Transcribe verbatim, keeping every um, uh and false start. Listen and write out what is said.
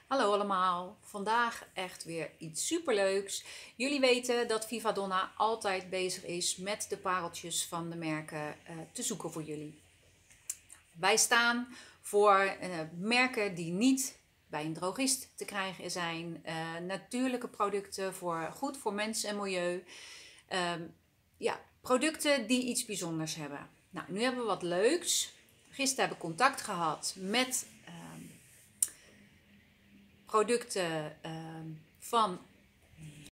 Hallo allemaal, vandaag echt weer iets superleuks. Jullie weten dat Vivadonna altijd bezig is met de pareltjes van de merken uh, te zoeken voor jullie. Wij staan voor uh, merken die niet bij een drogist te krijgen zijn. Uh, natuurlijke producten, voor, goed voor mens en milieu. Uh, ja, producten die iets bijzonders hebben. Nou, nu hebben we wat leuks. Gisteren hebben we contact gehad met producten uh, van